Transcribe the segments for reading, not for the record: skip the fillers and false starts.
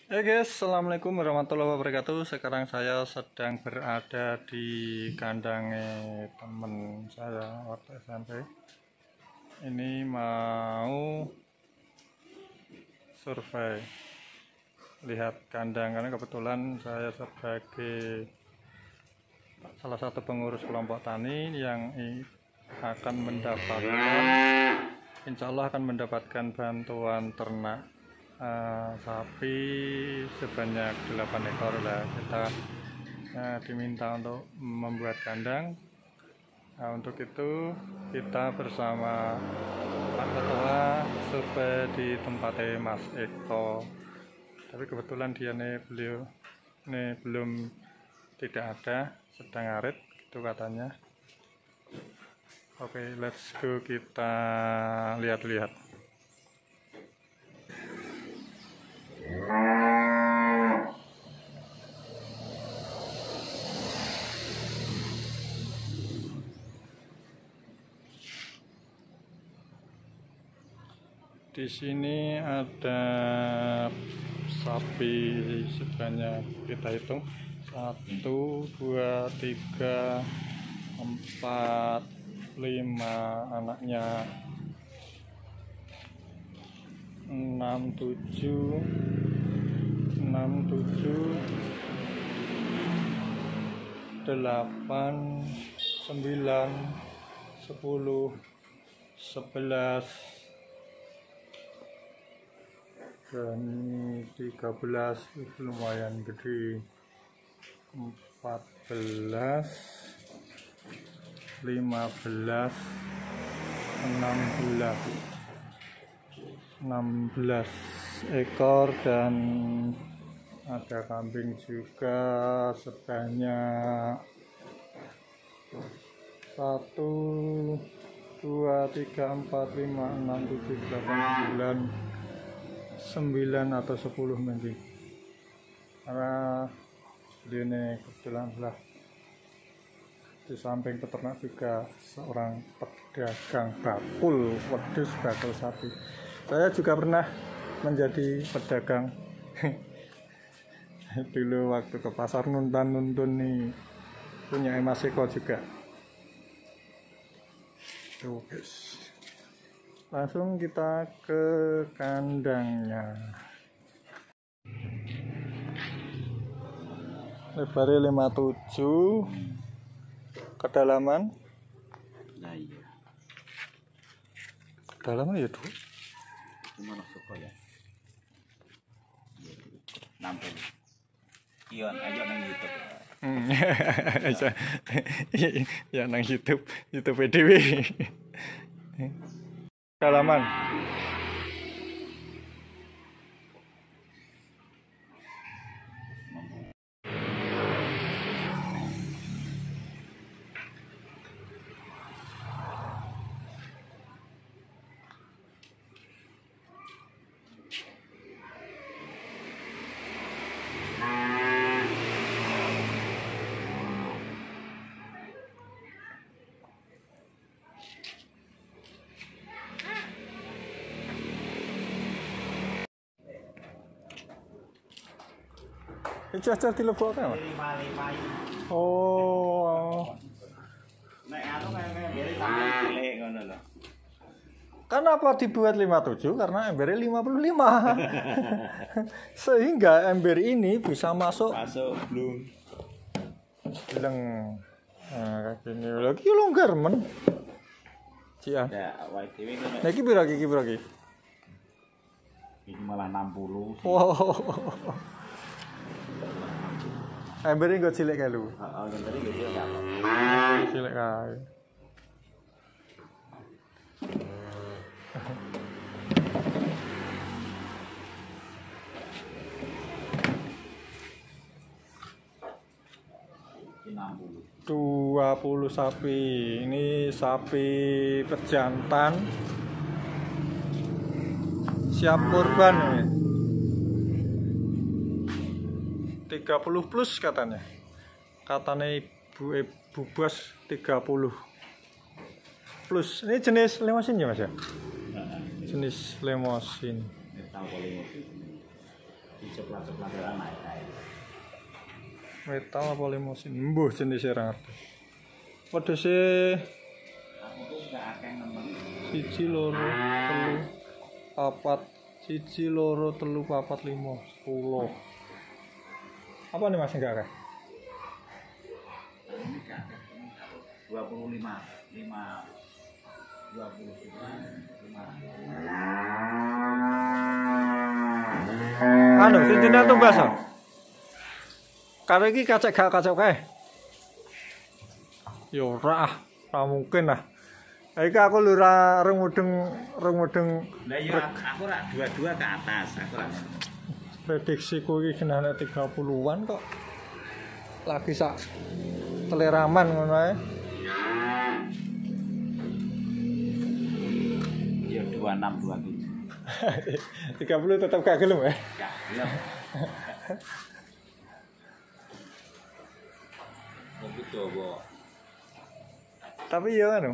Hey guys, assalamualaikum warahmatullahi wabarakatuh. Sekarang saya sedang berada di kandangnya temen saya waktu SMP. Ini mau survei, lihat kandang karena kebetulan saya sebagai salah satu pengurus kelompok tani yang akan mendapatkan, insya Allah akan mendapatkan bantuan ternak sapi sebanyak 8 ekor lah. Kita diminta untuk membuat kandang. Untuk itu kita bersama Pak Ketua survei di tempatnya Mas Eko, tapi kebetulan dia beliau belum tidak ada, sedang ngarit itu katanya. Oke, let's go, kita lihat-lihat. Di sini ada sapi sebanyak, kita hitung 1, 2, 3, 4, 5 anaknya, 6, 7, 8, 9, 10, 11, dan 13, lumayan gede, 14, 15, 16 ekor, dan ada kambing juga sebanyak 1, 2, 3, 4, 5, 6, 7, 8, 9 atau 10 mungkin, karena ini kebetulan lah di samping peternak juga seorang pedagang bakul wedhus, bakul sapi. Saya juga pernah menjadi pedagang dulu waktu ke pasar nuntun nih, punya Mas Eko juga. Tuh guys, langsung kita ke kandangnya. Lebarnya 57, kedalaman. Nah iya. Kedalaman ya tuh. Cuma masuk ya. 60. Iya, ayo nang YouTube. Ya nang YouTube PDW. Kedalaman. Cacar dilebokkan apa? 5. Oh. Nek anu kaya beri sampe cilik ngono lho. Kenapa dibuat 57? Karena embernya 55. Sehingga ember ini bisa masuk belum. bilang kayak gini lagi longgar men. Cia. Ya, awake dhewe iki nek Niki pira iki? iki malah 60. Wow. Embernya gue cilik kae lu. Heeh, yang tadi gitu ya. Cilik kae. Iki 60. 20 sapi. Ini sapi pejantan siap kurban ini. 30 plus katanya ibu bos, 30 plus. Ini jenis limosin ya mas ya? Jenis limosin. coklat-coklat naik. Metal apa limosin? Mbuh jenisnya ra ngerti. Wedhuse Aku tuh gak akeh nemen. 1 2 3 4 1 2 3 4 5 10. Apa nih Mas enggak akeh? Ini gak akeh. 25 5 Anu, sing jenengan tumbas. Karo iki kacek gak kacek kae. Yo ora mungkin lah. Iki aku lho ora mudeng. Lah ya aku ora dua-dua ke atas, aku ora. Prediksiku iki genane 30-an kok. Lagi sak teleraman ngono ae. Ya 26 27. 30 tetap gak gelem ya. Gak gelem. Aku coba. Tapi ya anu.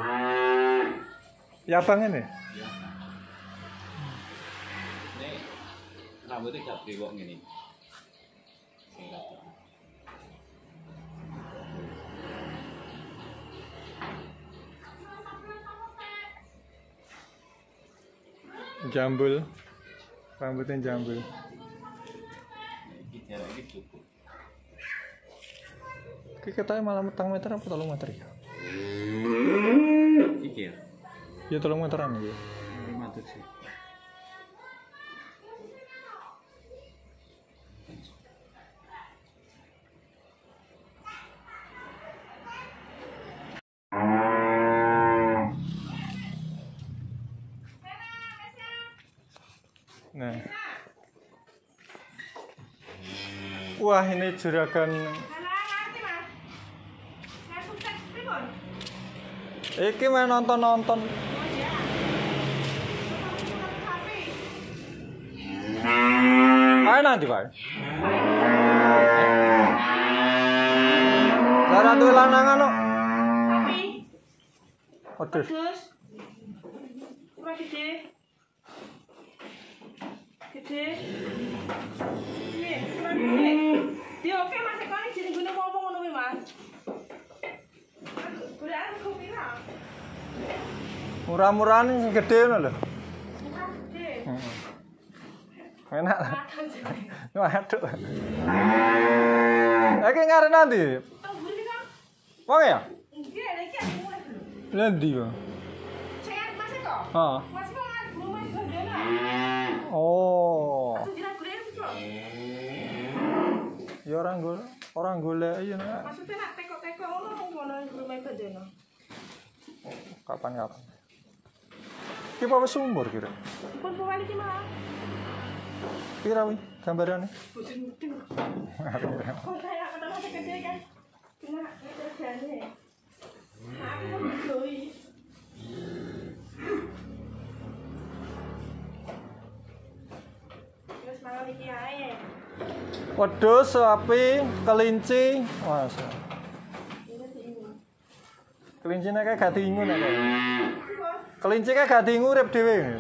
Ya bang ini. Ya. Ini rambutnya gak brewok ngene. Jambul. Rambutnya jambul. Iki jarak iki cukup. Iki katanya malah 4 meter apa 3 meter ya? Iki ya. Ya 3 meteran iki. 5 sih. Nah. Wah, ini juragan. Iki main nonton. Ayo nanti, Pak. Lara duwe lanangan kok. Sapi. Wedhus. Terus. Ora gede. Gede. Iya, ora gede. Dia oke Mas Eko iki jenenge apa ngono kuwi, Mas? Udah aku pira? Murah-murahan sing gede ngono lho. Ora gede. Enak. Waduh. Iki ngarep nanti. Oh, buri kan? Wong ya? Nggih, iki aku mulai dulu. Lha ndi, Bang? Saya Mas Eko. Heeh. Mas Eko rumah bandana. Oh. Aku jinak gede itu. Ya orang golek iya nek. Maksudnya nak teko-teko ngono rumah bandana. Kapan? Ki apa sumur kira? Pun powali ki malah. Kira wi gambarane. Bujing-bujing. Kok saya ketemu sekecil kan? Cuma kerjane. Aku kan doi. Terus malam iki ae. Wedhus, sapi, kelinci. Wah. Kelincine kae gak diingu nek. Kelinci kae gak diingu urip dhewe.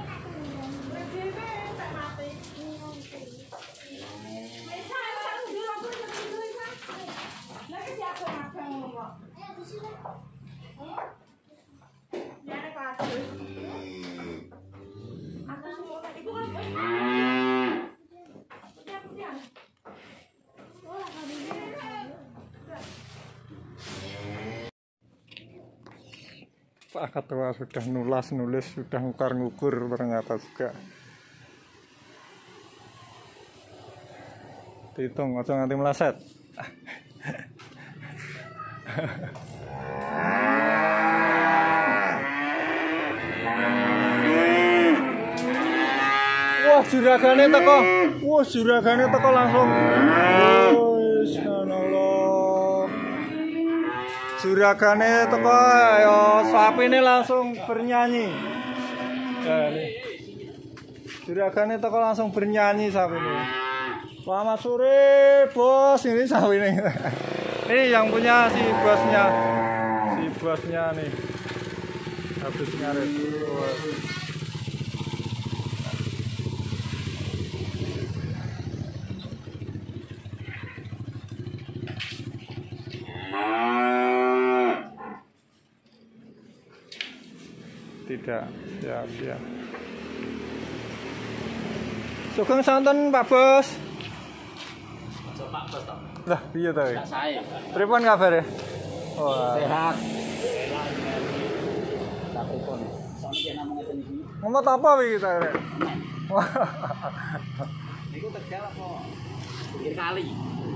Pak Ketua sudah nulis, sudah ngukar-ngukur ternyata juga. Dihitung, aja nganti meleset. Wah, juragane teko langsung. Subhanallah. Juragane teko ya sapine langsung bernyanyi. Ya, ini. Juragane teko langsung bernyanyi sapine. Selamat sore, Bos. Ini sapine. Ini yang punya si bosnya. Si bosnya nih. Habis ngaret. 3. Siap. Sugeng santen Pak Bos. Coba Bos toh. Lah, piye to? Enggak sae. Pripun kabare? Wah, Sehat. Tapi kon soalnya dia namanya ngeten iki. ngomot apa iki ta? Rek? Wah. Niku Tegal apa? Pinggir kali.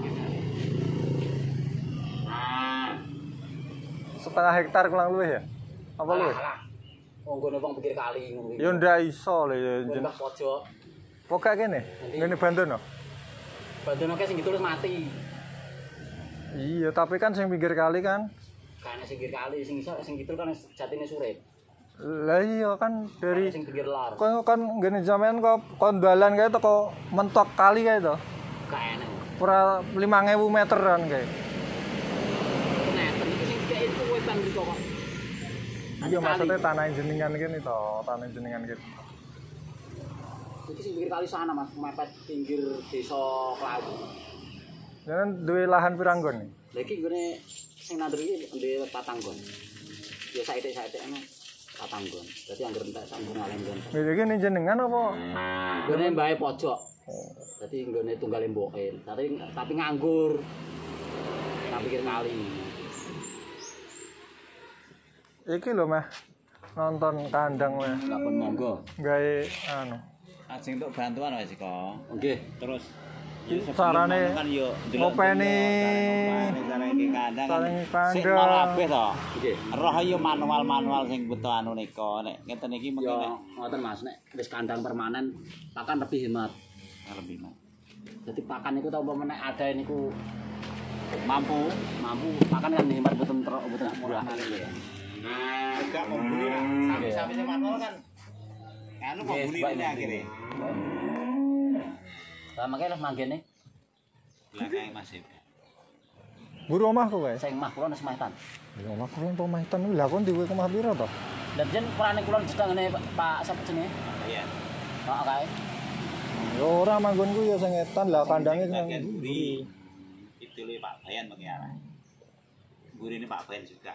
Setengah hektar kurang luwih ya? Apa luwih? Wong ngono wong pinggir kali ngono iki. Ya ndak iso lho ya. Jeneng pojok. Pokoke kene. Ngene Bandono. Bandono ke sing ditulis mati. Iya, tapi kan sing pinggir kali kan. Karena sing pinggir kali sing iso sing gitu kan jatine surip. Lah iya kan dari Sing pinggir lor. kok kan ngene sampean kok kondalan kae teko mentok kali kae to. Gak enak. Ora 5.000 meteran kae. Ngeten iki sing kayak itu wetan gitu kok. Iya maksudnya tanah jenengan kene to, tanah jenengan kene. Iki sing pinggir kali sana Mas, mepet pinggir desa Klawu. Jenengan duwe lahan pirang nggon? Lah iki nggone sing nandur iki ndek patanggon. Ya saithik-saithik ana patanggon. Dadi anggere entek sambung ngalem nggon. Iki kene jenengan apa? Nggone mbae pojok. Dadi nggone tunggal mboke, tapi nganggur. Nang pinggir kali. Iki lho mah nonton kandang mah. Lapun monggo. Gawe anu. Ajeng untuk bantuan wis kok. Nggih. Terus Carane kan yo ngopeni carane kandang. saling Sik kandang. nol kabeh to. Nggih. Roh yo manual-manual sing butuh anu nika. Nek ngeten iki Ya mengko ngoten Mas, nek wis kandang permanen pakan lebih hemat. lebih mah. Jadi pakan niku tau umpama nek ada niku mampu pakan kan hemat mboten murah ya. Enggak membuli sapi-sapi sing manual kan. Anu membuli ini akhirnya. Lah makane lah manggene Belakang masih. Buru omahku kae. sing mah kula nang Semetan. Ya omah kula pemahitan lha kon diwe omah pira to? Lah jen purane kula sedangane Pak sapa jenenge? Iya. Heeh kae. Ya ora manggonku ya sing etan lah kandange Bagian sing buri. Itu lho Pak Bayan mengiara. Buri ini Pak Bayan juga.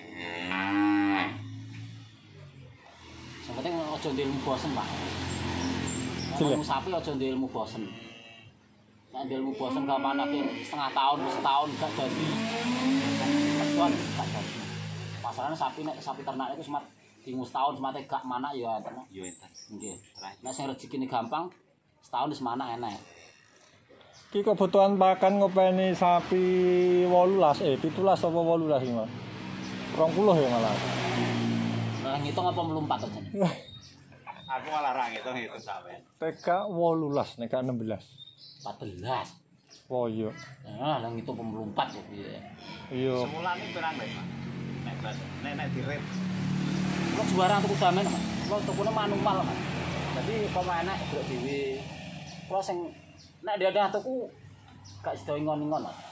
Sing penting aja ndek ilmu bosen, Pak. Jelek. Ilmu sapi aja ndek ilmu bosen. Nek ndek ilmu bosen gampang setengah tahun, setahun gak jadi. Tahun gak jadi. Masalahnya sapi ternak itu semat dingu setahun semate gak mana ya enten. Yo enten. Nggih. Nek sing rezekine gampang setahun wis mana enak. Ki kebutuhan pakan ngopeni sapi 17 17 apa 18 iki, Mas? 20 ya malah. Lah ngitung apa melumpat aja. Aku malah ra ngitung itu sampean. TK 18 nek 16. 14. Oh iya. Lah ngitung pemelumpat kok piye. Iya. Semulan iki pirang Pak? Nek direp. Kok juara tuku damen, Mas. Kok tukune manual, Mas. Jadi pemainnya gerak dhewe. Kok sing nek dia tuku gak sida ingon-ingon, Mas.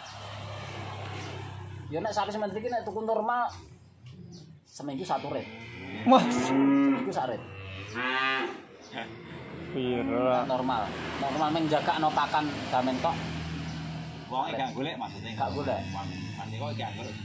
Ya nek sapi sementara iki nek tuku normal seminggu 1 rit. Mas. Seminggu 1 rit. Pira. Normal. Normal menjagakno pakan damen kok. Wong gak golek maksudnya. Gak golek. Mandi kok gak golek.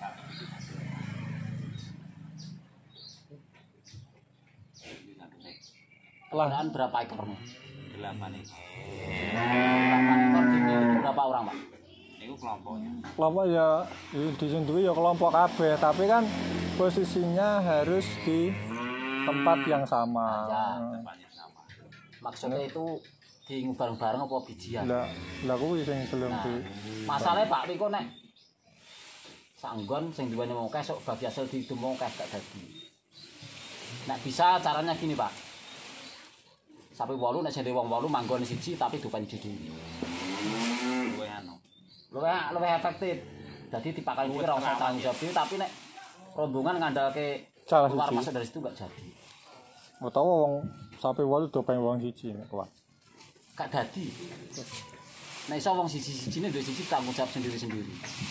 Keadaan berapa ekor, Mas? 8 iki. 8 ekor dimiliki berapa orang, Pak? Niku kelompoknya. Kelompok ya di sini ya kelompok kabeh, tapi kan posisinya harus di tempat yang sama. Ya. Tempatnya sama. Maksudnya itu di bareng-bareng apa bijian? Lah kuwi sing belum Nah, di masalahnya Pak Riko nek sanggon sing duweni mau kesuk bagi hasil di mau kes gak dadi. Nek bisa caranya gini, Pak. Sapi 8 nek sing wong 8 manggon siji tapi dupan dhewe. Luwe anu. Luwih efektif. Dadi dipakai iki ora usah tanggung jawab dhewe, tapi nek rombongan ngandalke Salah keluar siji. masuk dari situ gak jadi. utawa wong sapi 8 do pengen wong siji nek kuat. Gak dadi. Nek iso wong siji-sijine duwe siji tanggung jawab sendiri-sendiri.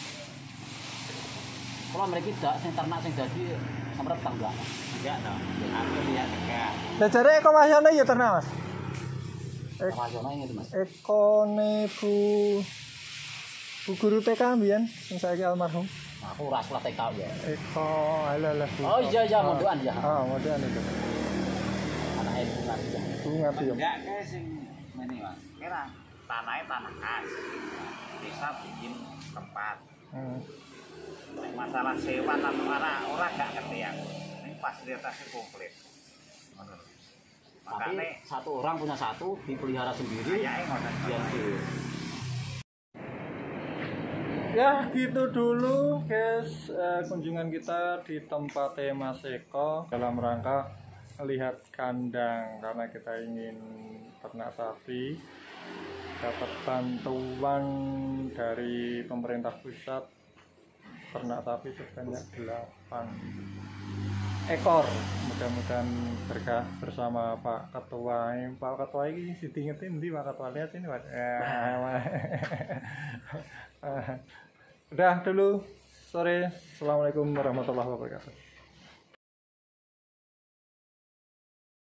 Kalau mereka tidak, sing ternak sing dadi sampe tangga. Enggak toh. Aku lihat enggak. Lah jare eko masyane ya ternak, Mas. Rasional ini Mas. Ekone Bu guru TK mbiyen sing saiki almarhum. Aku ora salah TK ya. Eko alah. Oh iya mondokan ya. Mondokan itu. Anake bunga ya. Bunga tium. Enggak kayak sing ini Mas. Kira tanahnya tanah khas. Bisa bikin tempat. Masalah sewa atau orang gak ngerti ya. Ini fasilitasnya komplit. Tapi Makanya satu orang punya satu dipelihara sendiri. kayaknya ngoten. Biar di Ya gitu dulu guys, kunjungan kita di tempat Mas Eko dalam rangka melihat kandang karena kita ingin ternak sapi, dapat bantuan dari pemerintah pusat ternak sapi sebanyak 8 ekor. Mudah-mudahan berkah bersama Pak Ketua. Pak Ketua ini diingetin di Pak Ketua, lihat ini Pak. Udah dulu sore. Assalamualaikum warahmatullahi wabarakatuh.